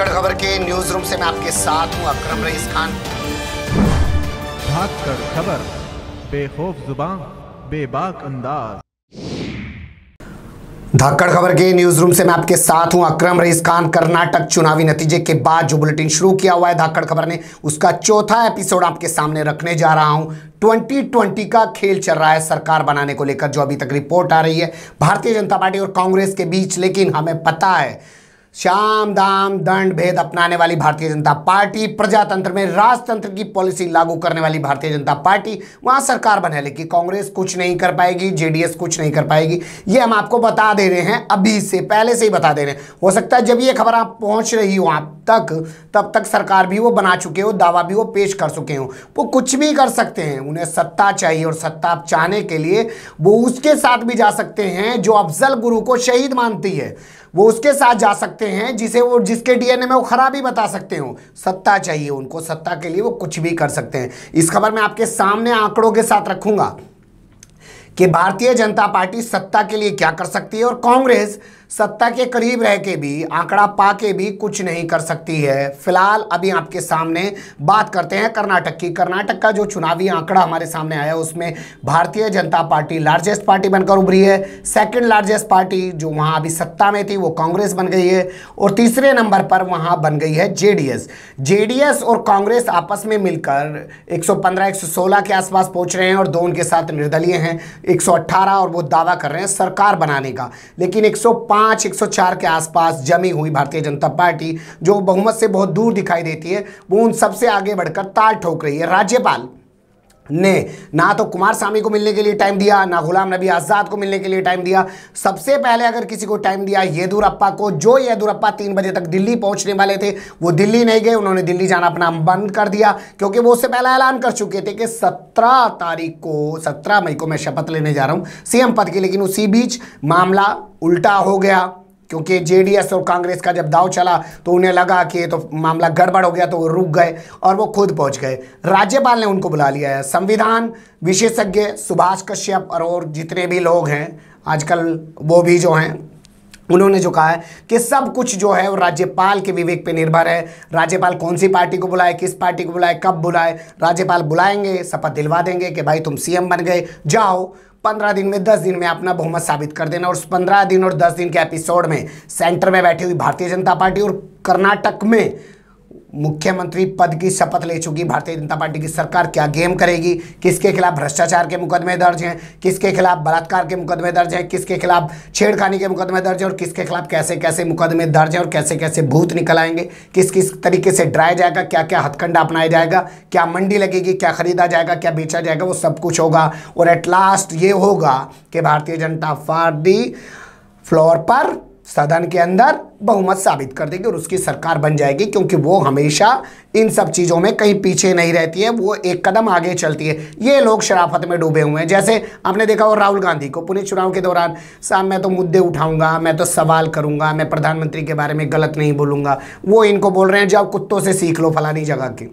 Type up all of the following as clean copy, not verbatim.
धाकड़ खबर के news room से मैं आपके साथ हूं अकरम रईस खान। धाकड़ खबर, बेखौफ जुबान, बेबाक अंदाज। धाकड़ खबर के न्यूज रूम से मैं आपके साथ हूं अकरम रईस खान। कर्नाटक चुनावी नतीजे के बाद जो बुलेटिन शुरू किया हुआ है धाकड़ खबर ने, उसका चौथा एपिसोड आपके सामने रखने जा रहा हूं। 2020 का खेल चल रहा है सरकार बनाने को लेकर, जो अभी तक रिपोर्ट आ रही है भारतीय जनता पार्टी और कांग्रेस के बीच। लेकिन हमें पता है शाम दाम दंड भेद अपनाने वाली भारतीय जनता पार्टी, प्रजातंत्र में राजतंत्र की पॉलिसी लागू करने वाली भारतीय जनता पार्टी वहां सरकार बने, लेकिन कांग्रेस कुछ नहीं कर पाएगी, जेडीएस कुछ नहीं कर पाएगी। ये हम आपको बता दे रहे हैं, अभी से पहले से ही बता दे रहे हैं। हो सकता है जब ये खबर आप पहुंच रही हो आप तक, तब तक सरकार भी वो बना चुके हो, दावा भी वो पेश कर चुके हो। वो कुछ भी कर सकते हैं, उन्हें सत्ता चाहिए और सत्ता चाहने के लिए वो उसके साथ भी जा सकते हैं जो अफजल गुरु को शहीद मानती है। वो उसके साथ जा सकते हैं जिसके डीएनए में वो खराबी बता सकते हो। सत्ता चाहिए उनको, सत्ता के लिए वो कुछ भी कर सकते हैं। इस खबर में आपके सामने आंकड़ों के साथ रखूंगा कि भारतीय जनता पार्टी सत्ता के लिए क्या कर सकती है और कांग्रेस सत्ता के करीब रह के भी, आंकड़ा पा के भी कुछ नहीं कर सकती है। फिलहाल अभी आपके सामने बात करते हैं कर्नाटक की। कर्नाटक का जो चुनावी आंकड़ा हमारे सामने आया, उसमें Bharatiya Janata party largest party बनकर उभरी है। सेकंड लार्जेस्ट पार्टी जो वहां अभी सत्ता में थी वो कांग्रेस बन गई है और तीसरे नंबर पर वहां बन गई है जेडीएस। जेडीएस और कांग्रेस आपस में मिलकर 115-116 के आसपास पहुंच रहे हैं और दो उनके साथ निर्दलीय हैं 118, और वो दावा कर रहे हैं सरकार बनाने का। लेकिन 105-104 के आसपास जमी हुई भारतीय जनता पार्टी, जो बहुमत से बहुत दूर दिखाई देती है, वो उन सबसे आगे बढ़कर ताल ठोक रही है। राज्यपाल ने ना तो कुमारस्वामी को मिलने के लिए टाइम दिया, ना गुलाम नबी आजाद को मिलने के लिए टाइम दिया। सबसे पहले अगर किसी को टाइम दिया येदियुरप्पा को, जो येदियुरप्पा 3 बजे तक दिल्ली पहुंचने वाले थे, वो दिल्ली नहीं गए। उन्होंने दिल्ली जाना अपना बंद कर दिया क्योंकि वो उससे पहले ऐलान कर चुके थे कि 17 मई को मैं शपथ लेने जा रहा हूं सीएम पद की। लेकिन उसी बीच मामला उल्टा हो गया क्योंकि जेडीएस और कांग्रेस का जब दाव चला तो उन्हें लगा कि तो मामला गड़बड़ हो गया, तो वो रुक गए और वो खुद पहुंच गए। राज्यपाल ने उनको बुला लिया है। संविधान विशेषज्ञ सुभाष कश्यप और जितने भी लोग हैं आजकल, वो भी जो हैं, उन्होंने जो कहा है कि सब कुछ जो है वो राज्यपाल के विवेक पे निर्भर है। राज्यपाल कौन सी पार्टी को बुलाए, किस पार्टी को बुलाए, कब बुलाए, राज्यपाल बुलाएंगे, शपथ दिलवा देंगे कि भाई तुम सीएम बन गए, जाओ 15 दिन में 10 दिन में अपना बहुमत साबित कर देना। और उस 15 दिन और 10 दिन के एपिसोड में सेंटर में बैठी हुई भारतीय जनता पार्टी और कर्नाटक में मुख्यमंत्री पद की शपथ ले चुकी भारतीय जनता पार्टी की सरकार क्या गेम करेगी, किसके खिलाफ भ्रष्टाचार के मुकदमे दर्ज हैं, किसके खिलाफ बलात्कार के मुकदमे दर्ज हैं, किसके खिलाफ छेड़खानी के मुकदमे दर्ज हैं और किसके खिलाफ कैसे कैसे मुकदमे दर्ज हैं और कैसे कैसे भूत निकल आएंगे, किस किस तरीके से डराया जाएगा, क्या क्या हथकंडा अपनाया जाएगा, क्या मंडी लगेगी, क्या खरीदा जाएगा, क्या बेचा जाएगा, वो सब कुछ होगा। और एट लास्ट ये होगा कि भारतीय जनता पार्टी फ्लोर पर, सदन के अंदर बहुमत साबित कर देगी और उसकी सरकार बन जाएगी, क्योंकि वो हमेशा इन सब चीज़ों में कहीं पीछे नहीं रहती है, वो एक कदम आगे चलती है। ये लोग शराफत में डूबे हुए हैं। जैसे आपने देखा हो राहुल गांधी को पुणे चुनाव के दौरान, साहब मैं तो मुद्दे उठाऊंगा, मैं तो सवाल करूंगा, मैं प्रधानमंत्री के बारे में गलत नहीं बोलूंगा। वो इनको बोल रहे हैं जाओ कुत्तों से सीख लो फलानी जगह की।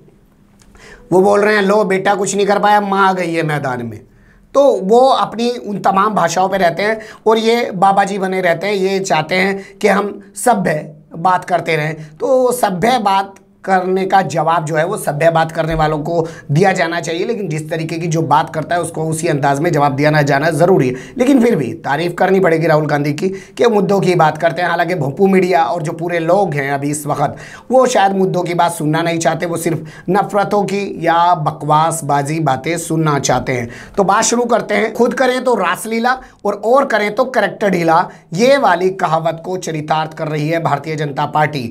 वो बोल रहे हैं लो बेटा कुछ नहीं कर पाया, माँ आ गई है मैदान में। तो वो अपनी उन तमाम भाषाओं पे रहते हैं और ये बाबा जी बने रहते हैं। ये चाहते हैं कि हम सभ्य बात करते रहें, तो सभ्य बात करने का जवाब जो है वो सभ्य बात करने वालों को दिया जाना चाहिए। लेकिन जिस तरीके की जो बात करता है उसको उसी अंदाज में जवाब दिया जाना ज़रूरी है। लेकिन फिर भी तारीफ करनी पड़ेगी राहुल गांधी की कि मुद्दों की बात करते हैं। हालांकि भोंपू मीडिया और जो पूरे लोग हैं अभी इस वक्त, वो शायद मुद्दों की बात सुनना नहीं चाहते, वो सिर्फ नफरतों की या बकवासबाजी बातें सुनना चाहते हैं। तो बात शुरू करते हैं। खुद करें तो रासलीला और करें तो करैक्टर ढीला, ये वाली कहावत को चरितार्थ कर रही है भारतीय जनता पार्टी।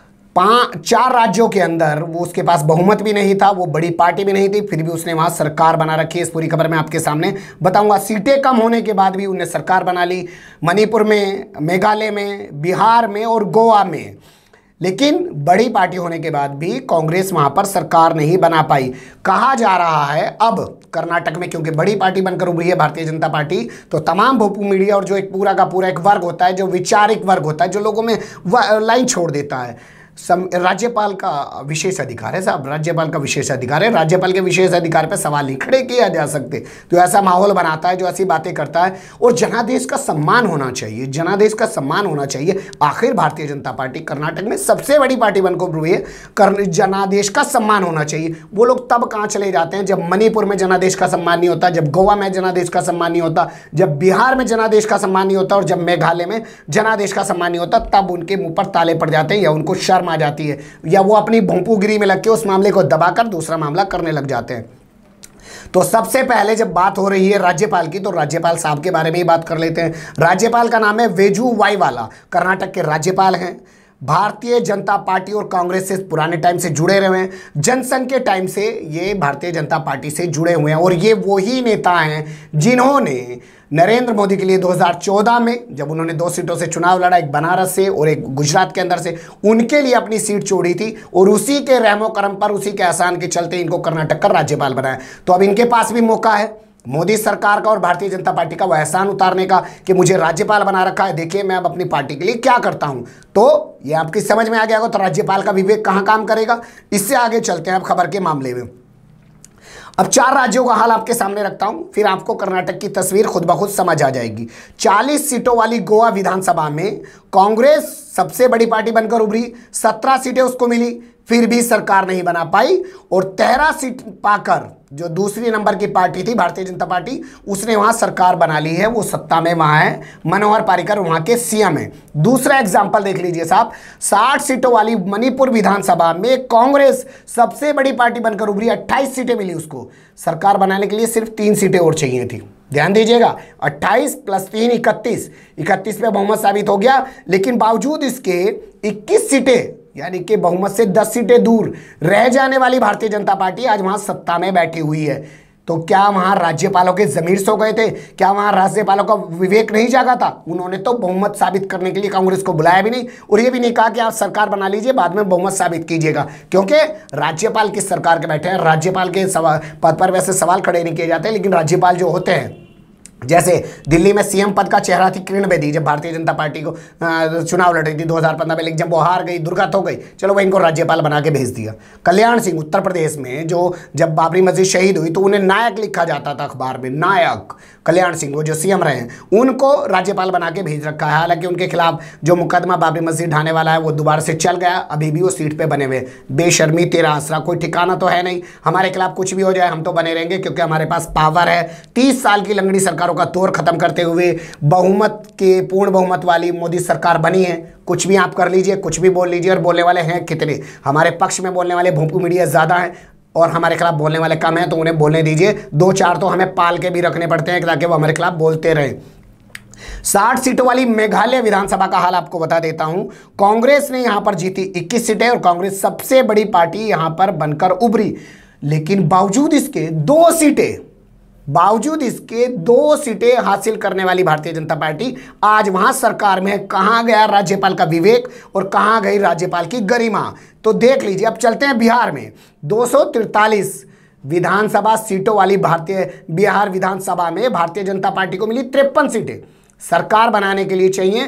4 राज्यों के अंदर वो, उसके पास बहुमत भी नहीं था, वो बड़ी पार्टी भी नहीं थी, फिर भी उसने वहां सरकार बना रखी है। इस पूरी खबर में आपके सामने बताऊंगा। सीटें कम होने के बाद भी उन्हें सरकार बना ली, मणिपुर में, मेघालय में, बिहार में और गोवा में। लेकिन बड़ी पार्टी होने के बाद भी कांग्रेस वहां पर सरकार नहीं बना पाई। कहा जा रहा है अब कर्नाटक में, क्योंकि बड़ी पार्टी बनकर उभरी है भारतीय जनता पार्टी, तो तमाम भोपू मीडिया और जो एक पूरा का पूरा एक वर्ग होता है, जो वैचारिक वर्ग होता है, जो लोगों में लाइन छोड़ देता है, राज्यपाल का विशेष अधिकार है साहब, राज्यपाल का विशेष अधिकार है। राज्यपाल के विशेष अधिकार पर सवाल नहीं खड़े किया जा सकते। तो ऐसा माहौल बनाता है, जो ऐसी बातें करता है। और जनादेश का सम्मान होना चाहिए, जनादेश का सम्मान होना चाहिए। आखिर भारतीय जनता पार्टी कर्नाटक में सबसे बड़ी पार्टी बनकर हुई है, जनादेश का सम्मान होना चाहिए। वो लोग तब कहाँ चले जाते हैं जब मणिपुर में जनादेश का सम्मान नहीं होता, जब गोवा में जनादेश का सम्मान नहीं होता, जब बिहार में जनादेश का सम्मान नहीं होता और जब मेघालय में जनादेश का सम्मान नहीं होता, तब उनके मुंह पर ताले पड़ जाते हैं या उनको शर्म आ जाती है, या वो अपनी भोंपूगिरी में लग के उस मामले को दबाकर दूसरा मामला करने लग जाते हैं। तो सबसे पहले जब बात हो रही है राज्यपाल की, तो राज्यपाल साहब के बारे में ही बात कर लेते हैं। राज्यपाल का नाम है वेजू वाईवाला, कर्नाटक के राज्यपाल हैं। भारतीय जनता पार्टी और कांग्रेस से पुराने टाइम से जुड़े रहे हैं, जनसंघ के टाइम से ये भारतीय जनता पार्टी से जुड़े हुए हैं। और ये वही नेता हैं जिन्होंने नरेंद्र मोदी के लिए 2014 में, जब उन्होंने 2 सीटों से चुनाव लड़ा, एक बनारस से और एक गुजरात के अंदर से, उनके लिए अपनी सीट छोड़ी थी। और उसी के रहमो करम पर, उसी के एहसान के चलते इनको कर्नाटक का राज्यपाल बनाया। तो अब इनके पास भी मौका है मोदी सरकार का और भारतीय जनता पार्टी का वो एहसान उतारने का कि मुझे राज्यपाल बना रखा है, देखिए मैं अब अपनी पार्टी के लिए क्या करता हूं। तो ये आपकी समझ में आ गया होगा। तो राज्यपाल का विवेक कहां काम करेगा। इससे आगे चलते हैं अब खबर के मामले में। अब 4 राज्यों का हाल आपके सामने रखता हूं, फिर आपको कर्नाटक की तस्वीर खुद ब खुद समझ आ जाएगी। 40 सीटों वाली गोवा विधानसभा में कांग्रेस सबसे बड़ी पार्टी बनकर उभरी, 17 सीटें उसको मिली, फिर भी सरकार नहीं बना पाई। और 13 सीट पाकर जो दूसरी नंबर की पार्टी थी भारतीय जनता पार्टी, उसने वहां सरकार बना ली है, वो सत्ता में वहां है। मनोहर पार्रिकर वहां के सीएम है। दूसरा एग्जाम्पल देख लीजिए साहब, 60 सीटों वाली मणिपुर विधानसभा में कांग्रेस सबसे बड़ी पार्टी बनकर उभरी, 28 सीटें मिली उसको। सरकार बनाने के लिए सिर्फ 3 सीटें और चाहिए थी। ध्यान दीजिएगा, 28 + 3 31 पे बहुमत साबित हो गया। लेकिन बावजूद इसके 21 सीटें, यानी कि बहुमत से 10 सीटें दूर रह जाने वाली भारतीय जनता पार्टी आज वहां सत्ता में बैठी हुई है। तो क्या वहां राज्यपालों के जमीर सो गए थे? क्या वहां राज्यपालों का विवेक नहीं जागा था? उन्होंने तो बहुमत साबित करने के लिए कांग्रेस को बुलाया भी नहीं और ये भी नहीं कहा कि आप सरकार बना लीजिए, बाद में बहुमत साबित कीजिएगा। क्योंकि राज्यपाल किस सरकार के बैठे हैं, राज्यपाल के पद पर वैसे सवाल खड़े नहीं किए जाते, लेकिन राज्यपाल जो होते हैं, जैसे दिल्ली में सीएम पद का चेहरा थी किरण बेदी, जब भारतीय जनता पार्टी को चुनाव लड़ रही थी 2015 में, लेकिन जब वो हार गई, दुर्गत हो गई, चलो वह इनको राज्यपाल बना के भेज दिया। कल्याण सिंह उत्तर प्रदेश में, जो जब बाबरी मस्जिद शहीद हुई तो उन्हें नायक लिखा जाता था अखबार में, नायक कल्याण सिंह, वो जो सीएम रहे हैं, उनको राज्यपाल बना के भेज रखा है। हालांकि उनके खिलाफ जो मुकदमा बाबरी मस्जिद ढाने वाला है वो दोबारा से चल गया, अभी भी वो सीट पे बने हुए। बेशर्मी तेरा आसरा, कोई ठिकाना तो है नहीं, हमारे खिलाफ कुछ भी हो जाए हम तो बने रहेंगे क्योंकि हमारे पास पावर है। 30 साल की लंगड़ी सरकारों का दौर खत्म करते हुए बहुमत के पूर्ण बहुमत वाली मोदी सरकार बनी है। कुछ भी आप कर लीजिए, कुछ भी बोल लीजिए, और बोलने वाले हैं कितने? हमारे पक्ष में बोलने वाले भोंपू मीडिया ज़्यादा हैं और हमारे खिलाफ बोलने वाले कम हैं, तो उन्हें बोलने दीजिए। 2-4 तो हमें पाल के भी रखने पड़ते हैं ताकि वो हमारे खिलाफ बोलते रहें। 60 सीटों वाली मेघालय विधानसभा का हाल आपको बता देता हूं। कांग्रेस ने यहां पर जीती 21 सीटें और कांग्रेस सबसे बड़ी पार्टी यहां पर बनकर उभरी। लेकिन बावजूद इसके 2 सीटें हासिल करने वाली भारतीय जनता पार्टी आज वहां सरकार में है। कहां गया राज्यपाल का विवेक और कहां गई राज्यपाल की गरिमा? तो देख लीजिए। अब चलते हैं बिहार में। 243 विधानसभा सीटों वाली बिहार विधानसभा में भारतीय जनता पार्टी को मिली 53 सीटें। सरकार बनाने के लिए चाहिए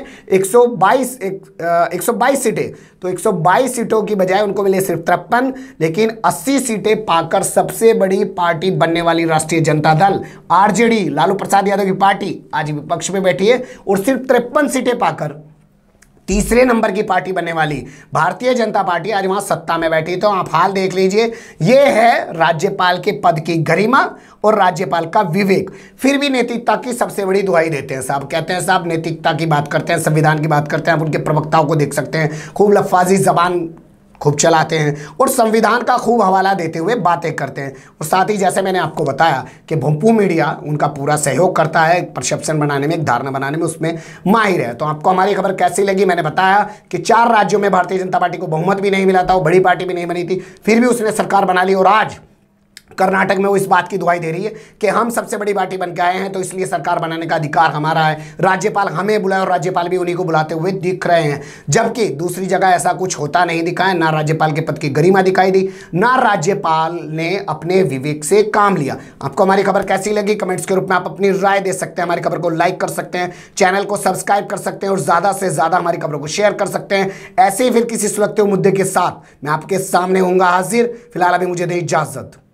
122 सीटें, तो 122 सीटों की बजाय उनको मिले सिर्फ 53, लेकिन 80 सीटें पाकर सबसे बड़ी पार्टी बनने वाली राष्ट्रीय जनता दल आरजेडी, लालू प्रसाद यादव की पार्टी, आज विपक्ष में बैठी है और सिर्फ 53 सीटें पाकर तीसरे नंबर की पार्टी बनने वाली भारतीय जनता पार्टी आज वहां सत्ता में बैठी। तो आप हाल देख लीजिए, ये है राज्यपाल के पद की गरिमा और राज्यपाल का विवेक। फिर भी नैतिकता की सबसे बड़ी दुहाई देते हैं साहब, कहते हैं साहब नैतिकता की बात करते हैं, संविधान की बात करते हैं। आप उनके प्रवक्ताओं को देख सकते हैं, खूब लफ्फाजी जबान खूब चलाते हैं और संविधान का खूब हवाला देते हुए बातें करते हैं। और साथ ही जैसे मैंने आपको बताया कि भोंपू मीडिया उनका पूरा सहयोग करता है, परसेप्शन बनाने में, एक धारणा बनाने में उसमें माहिर है। तो आपको हमारी खबर कैसी लगी? मैंने बताया कि 4 राज्यों में भारतीय जनता पार्टी को बहुमत भी नहीं मिला था, वो बड़ी पार्टी भी नहीं बनी थी, फिर भी उसने सरकार बना ली और आज कर्नाटक में वो इस बात की दुहाई दे रही है कि हम सबसे बड़ी पार्टी बन के आए हैं तो इसलिए सरकार बनाने का अधिकार हमारा है, राज्यपाल हमें बुलाए और राज्यपाल भी उन्हीं को बुलाते हुए दिख रहे हैं। जबकि दूसरी जगह ऐसा कुछ होता नहीं दिखा है, ना राज्यपाल के पद की गरिमा दिखाई दी, ना राज्यपाल ने अपने विवेक से काम लिया। आपको हमारी खबर कैसी लगी कमेंट्स के रूप में आप अपनी राय दे सकते हैं, हमारी खबर को लाइक कर सकते हैं, चैनल को सब्सक्राइब कर सकते हैं और ज्यादा से ज्यादा हमारी खबरों को शेयर कर सकते हैं। ऐसे ही फिर किसी सुलगते हुए मुद्दे के साथ मैं आपके सामने होऊंगा हाजिर। फिलहाल अभी मुझे दे इजाजत।